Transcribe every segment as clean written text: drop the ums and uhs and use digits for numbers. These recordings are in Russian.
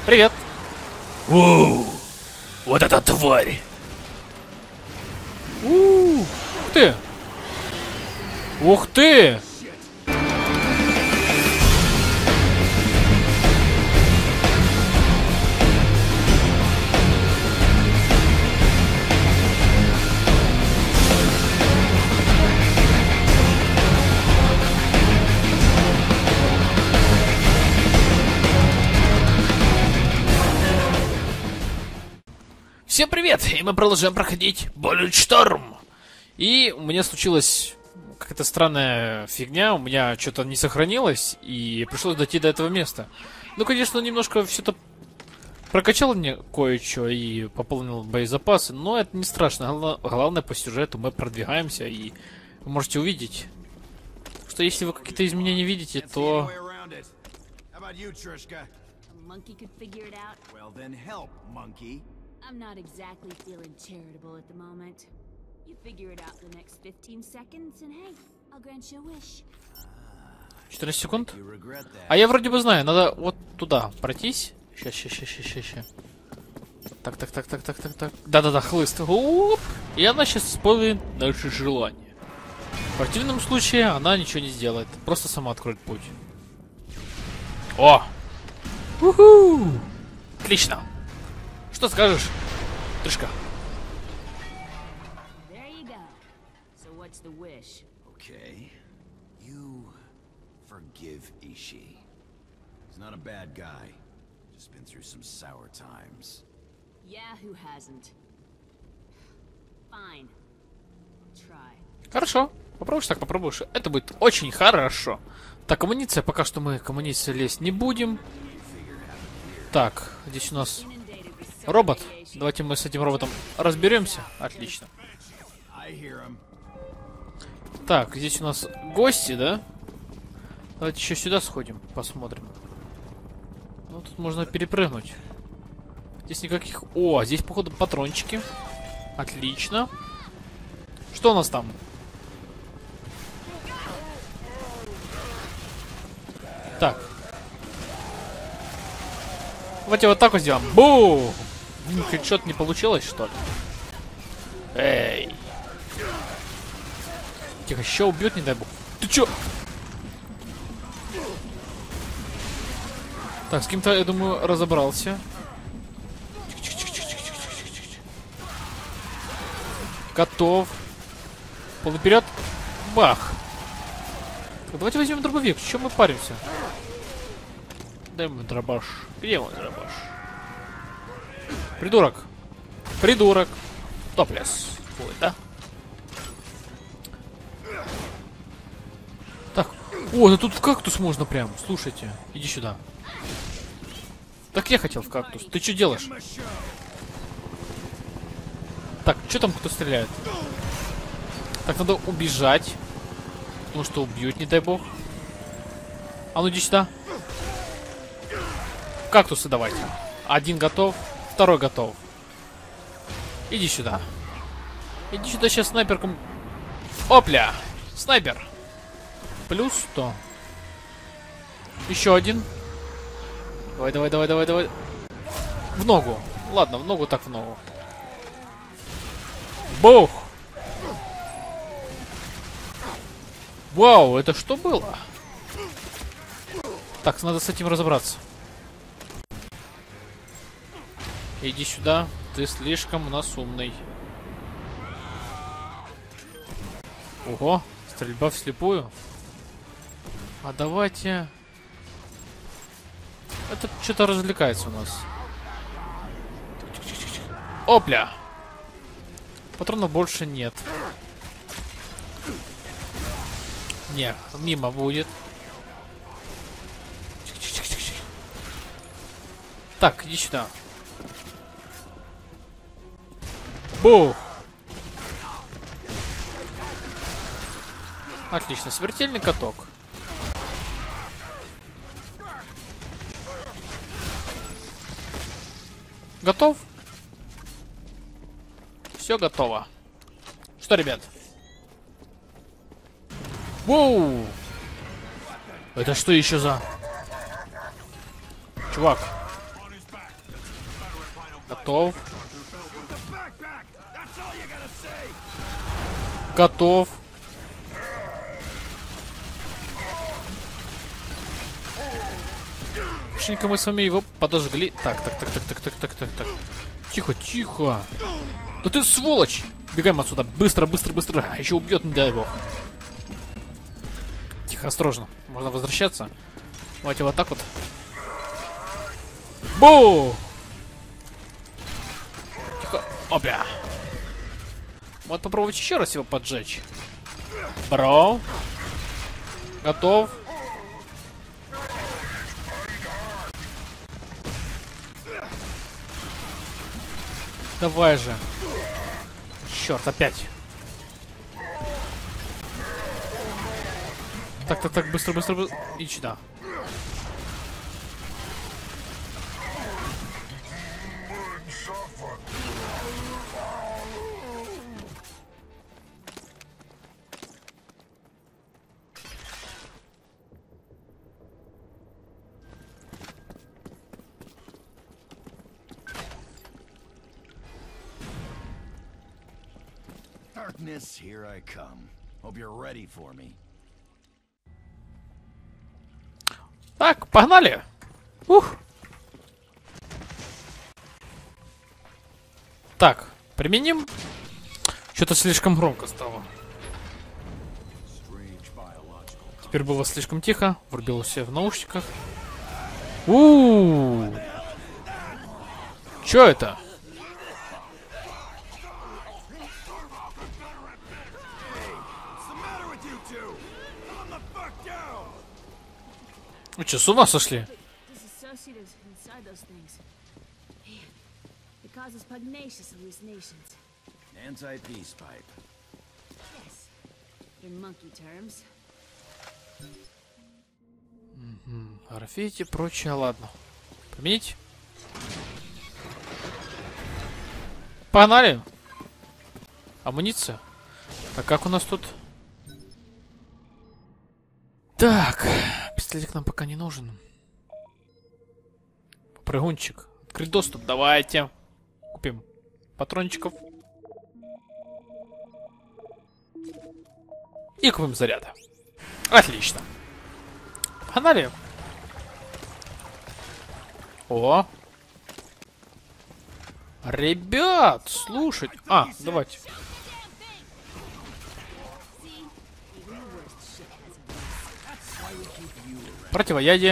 Привет. Воу! Вот эта тварь! Ух ты! Ух ты! Всем привет! И мы продолжаем проходить Bulletstorm. И у меня случилась какая-то странная фигня, у меня что-то не сохранилось, и пришлось дойти до этого места. Ну, конечно, немножко все это прокачало мне кое-что и пополнил боезапасы, но это не страшно. Главное, по сюжету мы продвигаемся, и вы можете увидеть, что если вы какие-то изменения видите, то... I'm not exactly feeling charitable at the moment. You figure it out the next 15 seconds, and hey, I'll grant you a wish. 14 секунд? А я вроде бы знаю, надо вот туда пройтись. Ща. Так. Да-да-да, хлыст. Оп! И она сейчас исполнит наше желание. В противном случае она ничего не сделает. Просто сама откроет путь. О! Уху! Отлично! Что скажешь, Трышка? There you go. So what's the wish? Okay. You forgive Ishii. He's not a bad guy. Just been through some sour times. Yeah, who hasn't? Fine. Try. Хорошо. Попробуешь так, попробуешь. Это будет очень хорошо. Так, амуниция. Пока что мы к амуниции лезть не будем. Так, здесь у нас робот. Давайте мы с этим роботом разберемся. Отлично. Так, здесь у нас гости, да? Давайте еще сюда сходим, посмотрим. Ну, тут можно перепрыгнуть. Здесь никаких... О, здесь, походу, патрончики. Отлично. Что у нас там? Так. Давайте вот так вот сделаем. Бу! Хедшот не получилось, что ли? Эй! Тихо, еще убьет, не дай бог. Ты чё? Так, с кем-то, я думаю, разобрался. Готов. Пол вперед. Бах. Так, давайте возьмем дробовик. Чем мы паримся? Дай ему дробаш. Где мой дробаш? Придурок. Придурок. Топлес. Ой, да? Так. О, да тут в кактус можно прям. Слушайте. Иди сюда. Так я хотел в кактус. Ты что делаешь? Так, что там кто стреляет? Так, надо убежать. Потому что убьют, не дай бог. А ну иди сюда. Кактусы давайте. Один готов. Второй готов. Иди сюда. Иди сюда, сейчас снайперком. Опля! Снайпер. Плюс 100. Еще один. Давай. В ногу. Ладно, в ногу так в ногу. Бух! Вау, это что было? Так, надо с этим разобраться. Иди сюда, ты слишком у нас умный. Ого, стрельба вслепую. А давайте... Это что-то развлекается у нас. Опля! Патронов больше нет. Не, мимо будет. Так, иди сюда. Бух! Отлично, смертельный каток. Готов? Все готово. Что, ребят? Воу! Это что еще за... Чувак. Готов. Готов. Хорошенько мы с вами его подожгли. Так. Тихо, тихо. Да ты сволочь! Бегаем отсюда. Быстро. Еще убьет, не дай бог. Тихо, осторожно. Можно возвращаться. Давайте вот так вот. Бу! Тихо. Опя. Вот попробовать еще раз его поджечь. Бро. Готов. Давай же. Черт, опять. Так, быстро. И сюда. Darkness, here I come. Hope you're ready for me. Так, погнали. Ух. Так, применим. Что-то слишком громко стало. Теперь было слишком тихо. Врубил все в наушниках. Чё это? Вы что, с ума сошли? Anti-peace pipe. Граффити, прочее, ладно. Поменять? Погнали! Амуниция. А как у нас тут? Так, пистолетик нам пока не нужен. Прыгунчик. Открыть доступ, давайте. Купим патрончиков. И купим заряды. Отлично. Погнали. О. Ребят, слушать. Давайте. Противоядие.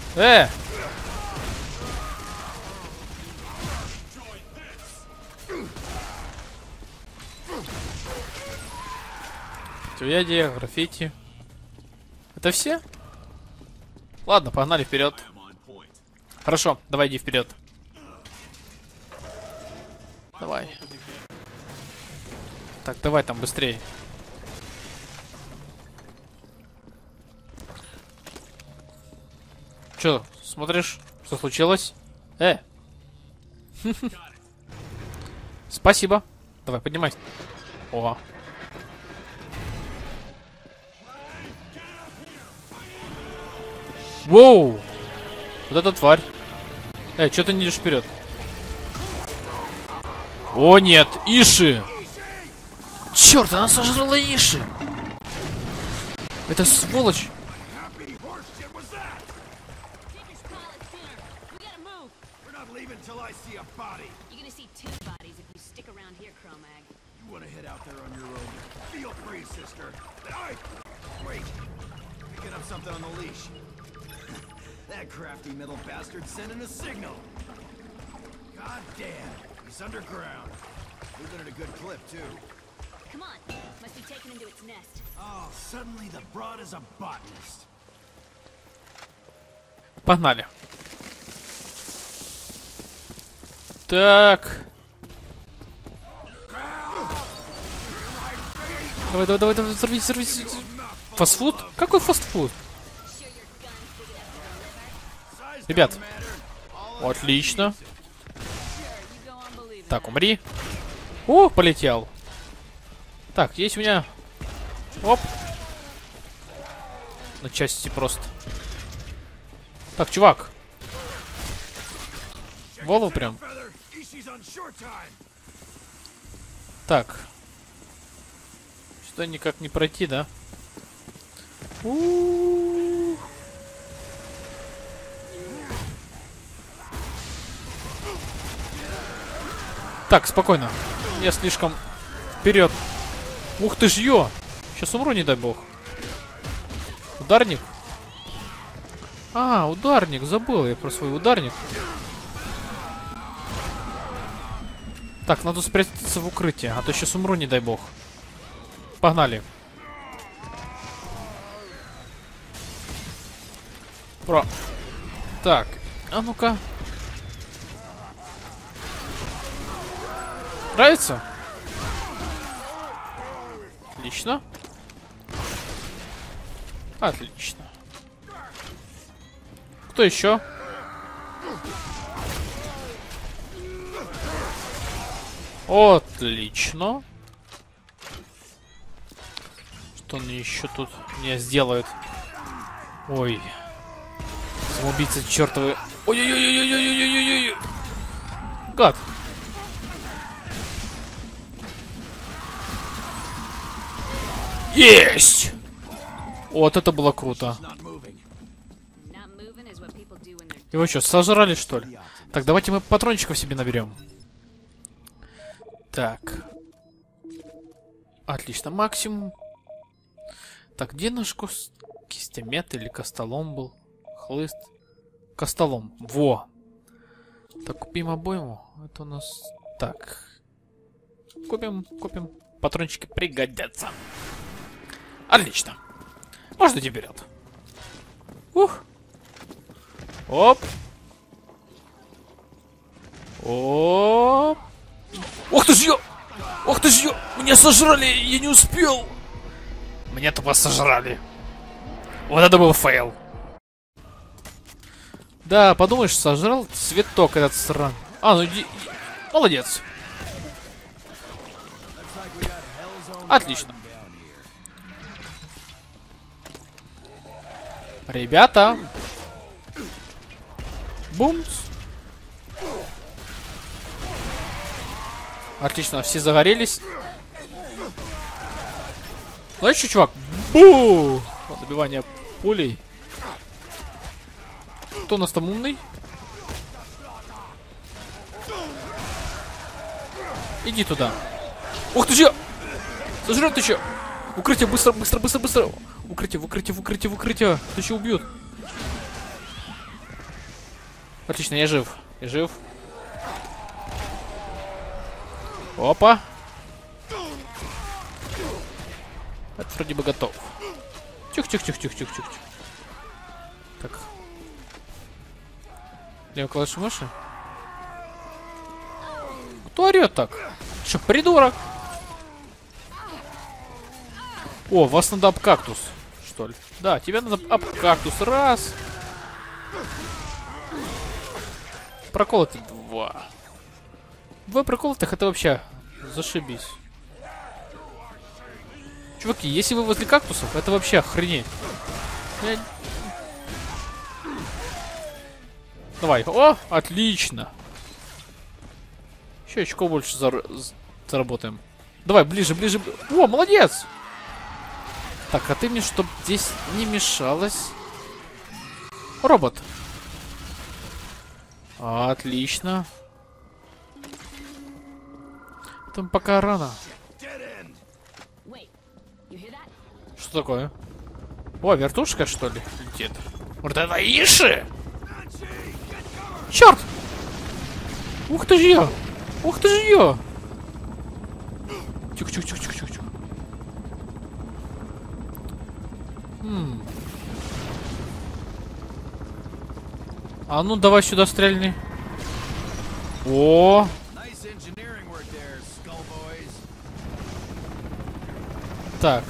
Противоядие, граффити. Это все? Ладно, погнали вперед. Хорошо, давай иди вперед. Давай. Так, давай там быстрее. Чё, смотришь, что случилось? Спасибо. Давай, поднимайся. О. Воу! Вот эта тварь. Чё ты не идешь вперед? О, нет! Иши! Черт, она сожрала Иши! Это сволочь! Something on the leash. That crafty metal bastard sending a signal. God damn, he's underground. Moving at a good clip too. Come on, must be taken into its nest. Oh, suddenly the broad is a botanist. Погнали. Так. Давай, взорвись. Фастфуд? Какой фастфуд? Ребят. Отлично. Так, умри. О, полетел. Так, есть у меня... Оп. На части просто. Так, чувак. Голову прям. she's on short time. Так. Что-то никак не пройти, да? У-у-у. Так, спокойно. Я слишком вперед. Ух ты ж ё! Сейчас умру, не дай бог. Ударник? А, ударник, забыл я про свой ударник. Так, надо спрятаться в укрытие, а то сейчас умру, не дай бог. Погнали. Про. Так, а ну-ка. Нравится? Отлично. Отлично. Кто еще? Отлично. Что они еще тут мне сделают? Ой. Самоубийцы чертовы. Ой-ой-ой-ой-ой-ой-ой-ой-ой. Гад. Есть! Вот это было круто. Его что, сожрали, что ли? Так, давайте мы патрончиков себе наберем. Так. Отлично, максимум. Так, где наш кистемет или костолом был? Хлыст. Костолом. Во! Так, купим обойму. Это у нас... Так. Купим. Патрончики пригодятся. Отлично. Можно идти вперед. Ух. Оп. Оп. Ух ты ж ё! Ух ты ж ё! Меня сожрали! Я не успел! Меня тупо сожрали. Вот это был фейл. Да, подумаешь, сожрал цветок этот сран. А, ну иди. Молодец. Отлично. Ребята. Бумс. Отлично, все загорелись. Знаешь что, чувак? Бу! Добивание пулей. Кто у нас там умный? Иди туда. Ух ты же! Сожрет ты че? Укрытие, быстро. Укрытие. Ты еще убьют. Отлично, я жив. Опа. Это вроде бы готов. Тихо. Так. Лево клавишу мыши. Кто орет так? Что, придурок? О, вас надо об кактус, что ли? Да, тебя надо об кактус. Раз. Проколотых 2. 2 проколотых, это вообще зашибись. Чуваки, если вы возле кактусов, это вообще охренеть. Давай. О, отлично. Еще очков больше заработаем. Давай, ближе. О, молодец! Так, а ты мне, чтоб здесь не мешалось. Робот. Отлично. Там пока рано. Что такое? О, вертушка, что ли, летит? Вот это иши! Черт! Ух ты ж я! Тихо. А ну давай сюда стрельни. О! Так.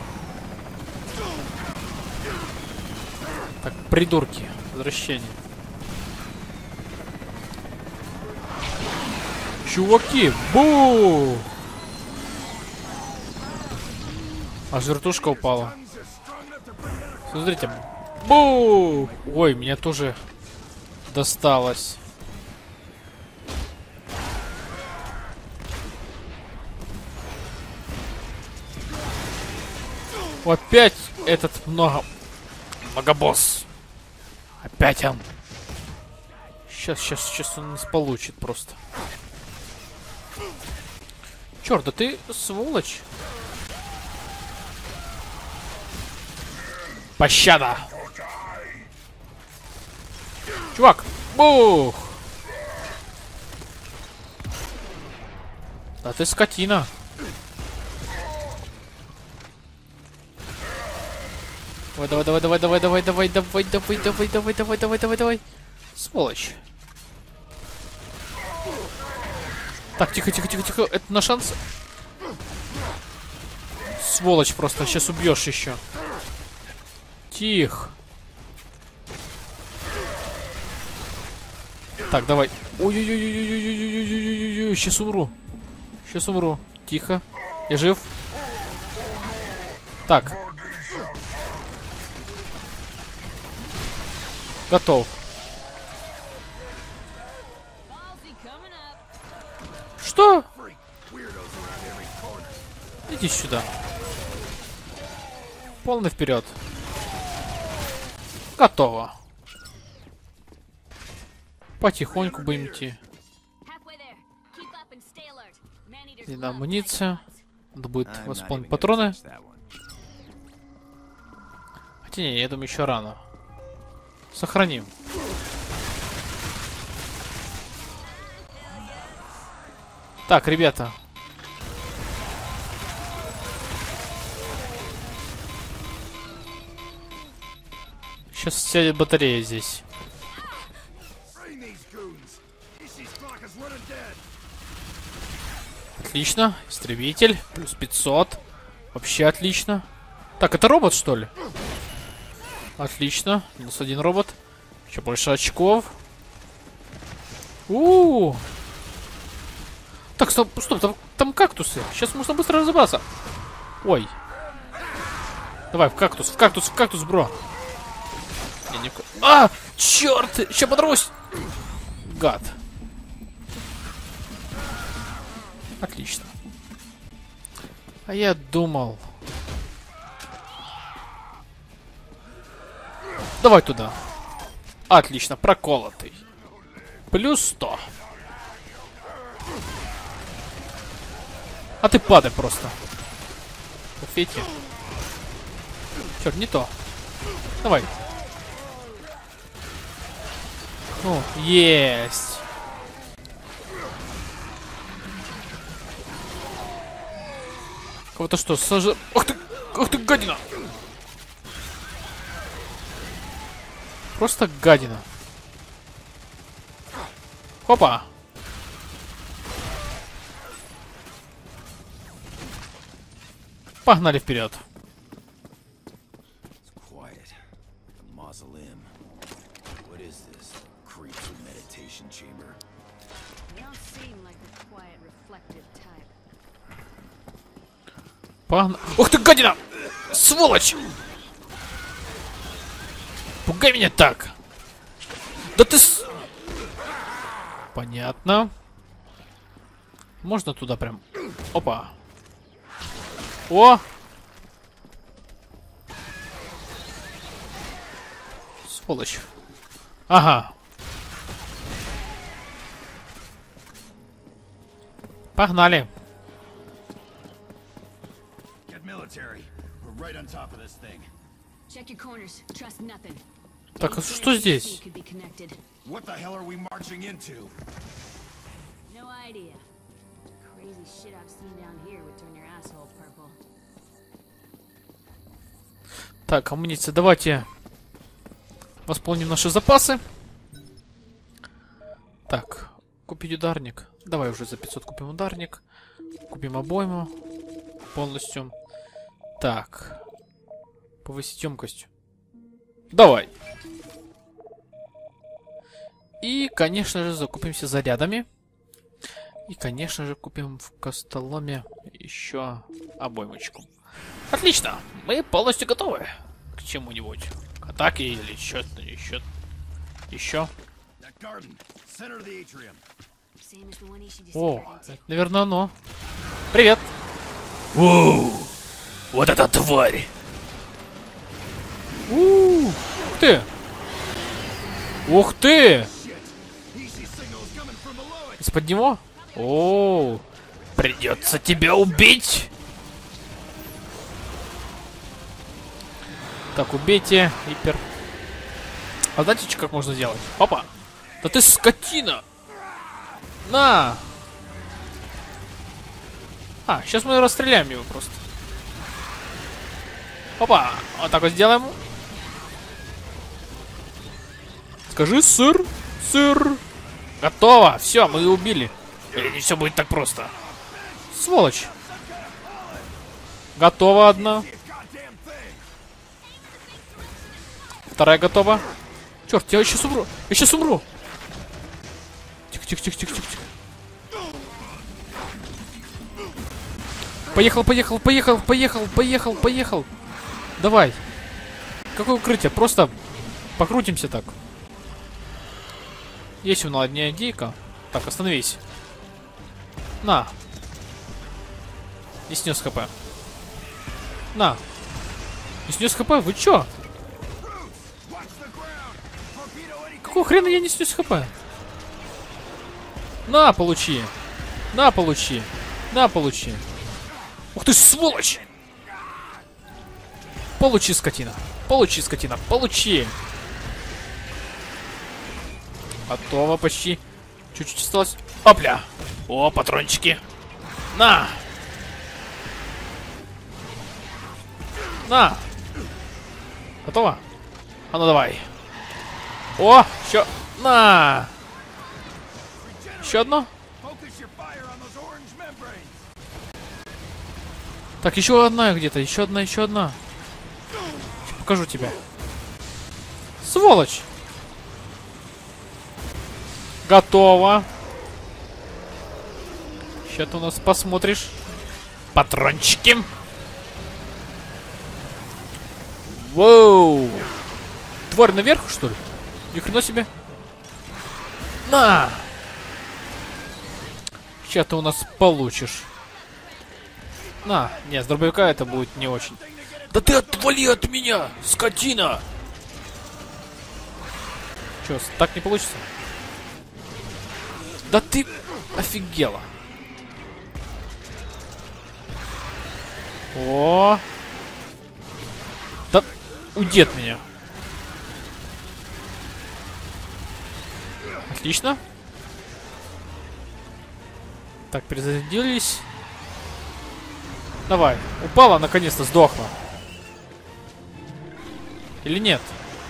Так, придурки. Возвращение. Чуваки, бу! Аж вертушка упала. Смотрите. Бу! Ой, меня тоже досталось. Опять этот многобосс. Опять он. Сейчас он нас получит просто. Черт, да ты сволочь. Пощада. Чувак, бух. Да ты скотина. Давай. Сволочь. Так, тихо. Это на шанс. Сволочь просто. Сейчас убьешь еще. Тихо. Так, давай. Ой-ой-ой. Сейчас умру. Тихо. Я жив. Так. Готов. Что? Иди сюда. Полный вперед. Готово. Потихоньку будем идти. И амуниция. Надо будет восполнить патроны. Хотя не, я думаю, еще рано. Сохраним. Так, ребята. Сейчас сядет батарея здесь. Отлично. Истребитель. Плюс 500. Вообще отлично. Так, это робот, что ли? Отлично. Минус 1 робот. Еще больше очков. Так, стоп, там кактусы. Сейчас можно быстро разобраться. Ой. Давай, в кактус, бро. Я не... А! Черт! Сейчас подрусь! Гад. Отлично. А я думал... Давай туда. Отлично, проколотый. Плюс 100. А ты падай просто. Фети. Черт, не то. Давай. Ну, есть. Кого-то что, сожжет? Ах ты, гадина! Просто гадина. Хопа! Погнали вперед. Погнали. Ух ты, гадина! Сволочь! Пугай меня так! Да ты с... Понятно. Можно туда прям... Опа. О! Сволочь. Ага. Погнали. Так, а что здесь? Так, амуниция, давайте восполним наши запасы. Так, купить ударник. Давай уже за 500 купим ударник. Купим обойму полностью. Так, повысить емкость. Давай. И, конечно же, закупимся зарядами. И, конечно же, купим в костоломе еще обоймочку. Отлично! Мы полностью готовы к чему-нибудь. К атаке или что-то еще. О, это, наверное, оно. Привет! Воу! Вот эта тварь! Ух ты! Ух ты! Из-под него? О, Придется тебя убить. так, убейте, Ипер. А знаете, что как можно сделать? Опа! Да ты скотина! На! А, сейчас мы расстреляем его просто. Опа! Вот так вот сделаем. Скажи, сыр, сыр. Готово! Все, мы его убили. Или не все будет так просто. Сволочь. Готова одна. Вторая готова. Черт, я сейчас умру. Я сейчас умру. Тихо, тихо, тихо, тихо, тихо, тихо. Поехал, поехал, поехал, поехал, поехал, поехал. Давай. Какое укрытие? Просто покрутимся так. Есть у нас одна идейка. Так, остановись. На. Не снес хп. На. Не снес хп? Вы чё? Какого хрена я не снес хп? На, получи. На, получи. На, получи. Ух ты, сволочь! Получи, скотина. Получи, скотина. Получи. Готово почти. Чуть-чуть осталось. Опля. О, патрончики. На. На. Готово? А ну давай. О, еще. На. Еще одно. Так, еще одна где-то. Еще одна, еще одна. Сейчас покажу тебе. Сволочь. Готово. Сейчас ты у нас посмотришь. Патрончики. Воу. Тварь наверх, что ли? Ни хрена себе. На. Сейчас ты у нас получишь. На. Нет, с дробовика это будет не очень. Да ты отвали от меня, скотина. Че, так не получится? Да ты офигела. О. Да уйди от меня. Отлично. Так, перезарядились. Давай. Упала, наконец-то сдохла. Или нет?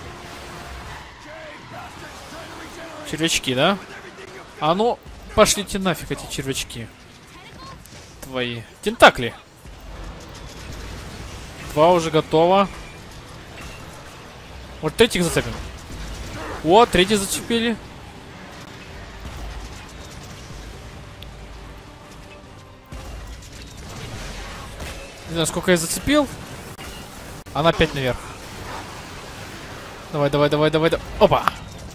Червячки, да? А ну, пошлите нафиг эти червячки. Твои. Тентакли. 2 уже готово. Вот третьих зацепим. О, третий зацепили. Не знаю, сколько я зацепил. Она опять наверх. Давай, давай, давай, давай, давай. Опа!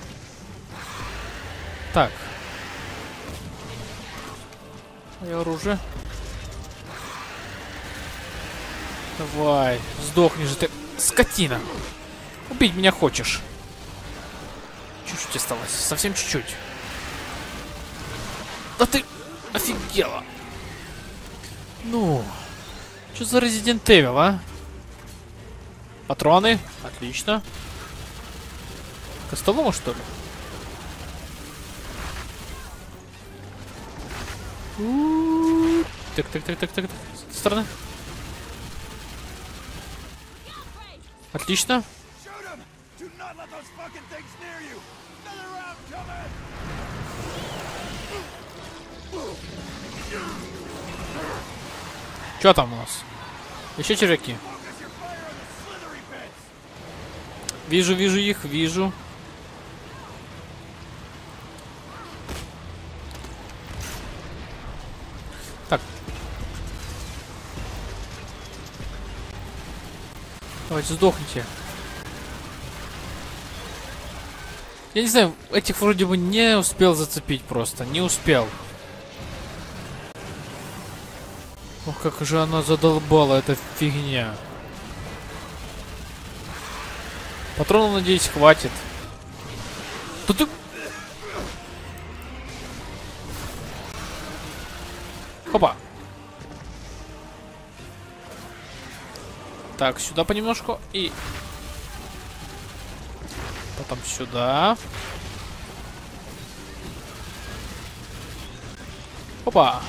Так. Мое оружие. Давай. Сдохни же ты, скотина. Убить меня хочешь. Чуть-чуть осталось. Совсем чуть-чуть. Да ты офигела. Ну. Что за Resident Evil, а? Патроны. Отлично. Костолома, что ли? Так, так, так, так, так, так. С этой стороны. Отлично. Что там у нас? Еще червяки. Вижу, вижу их, вижу. Так. Давайте сдохните. Я не знаю, этих вроде бы не успел зацепить просто. Не успел. Ох, как же она задолбала, эта фигня. Патронов, надеюсь, хватит. Да ты... Хопа. Так, сюда понемножку и... Потом сюда. Опа.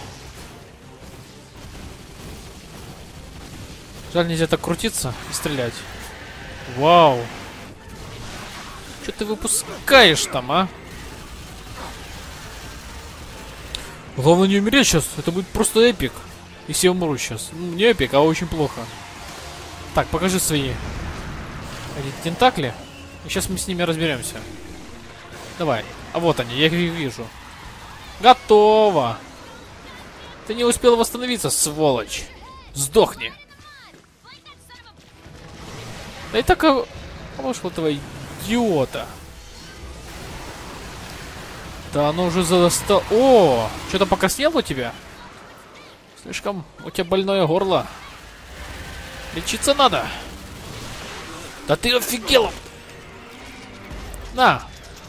Жаль, нельзя так крутиться и стрелять. Вау. Что ты выпускаешь там, а? Главное не умереть сейчас. Это будет просто эпик. Если я умру сейчас. Ну, не эпик, а очень плохо. Так, покажи свои эти тентакли. И сейчас мы с ними разберемся. Давай. А вот они, я их вижу. Готово. Ты не успел восстановиться, сволочь. Сдохни. Да и так вошел этого идиота. Да оно уже задостал. О, что-то покраснело у тебя? Слишком у тебя больное горло. Лечиться надо. Да ты офигел. На.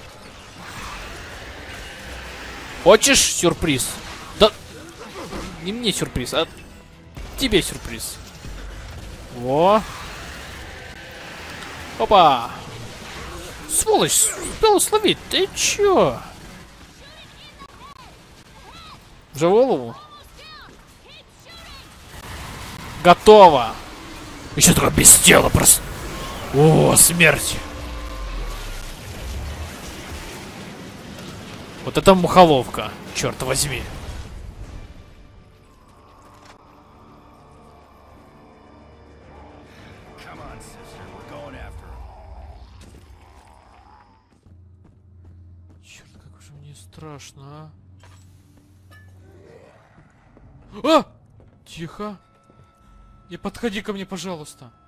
Хочешь сюрприз? Да. Не мне сюрприз, а тебе сюрприз. Во. Опа. Сволочь, успел словить. Ты чё? За голову? Готово. Еще только без тела просто. О, смерть. Вот это мухоловка, черт возьми. Come on, sister, we're going after him. Черт, как же мне страшно, а? А! Тихо. Не подходи ко мне, пожалуйста.